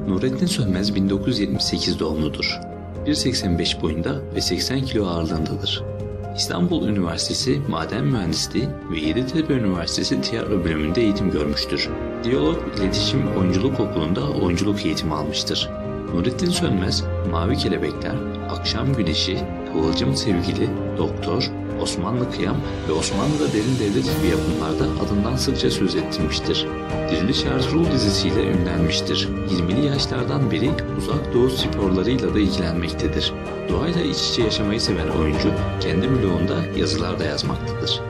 Nurettin Sönmez 1978 doğumludur. 1.85 boyunda ve 80 kilo ağırlığındadır. İstanbul Üniversitesi Maden Mühendisliği ve Yeditepe Üniversitesi Tiyatro bölümünde eğitim görmüştür. Diyalog, İletişim, Oyunculuk Okulu'nda oyunculuk eğitimi almıştır. Nurettin Sönmez, Mavi Kelebekler, Akşam Güneşi, Kıvılcım Sevgili, Doktor, Osmanlı Kıyam ve Osmanlı'da Derin Devlet gibi yapımlarda adından sıkça söz ettirmiştir. Diriliş Ertuğrul dizisiyle ünlenmiştir. 20'li yaşlardan beri Uzak Doğu sporlarıyla da ilgilenmektedir. Doğayla iç içe yaşamayı seven oyuncu kendi blogunda yazılar da yazmaktadır.